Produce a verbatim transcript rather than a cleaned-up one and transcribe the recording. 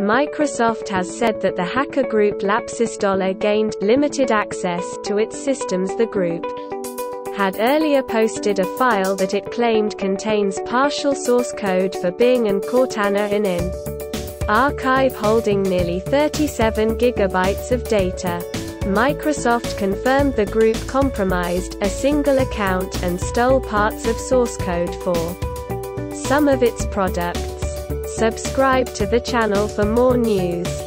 Microsoft has said that the hacker group Lapsus gained limited access to its systems. The group had earlier posted a file that it claimed contains partial source code for Bing and Cortana in an archive holding nearly thirty-seven gigabytes of data. Microsoft confirmed the group compromised a single account and stole parts of source code for some of its products. Subscribe to the channel for more news.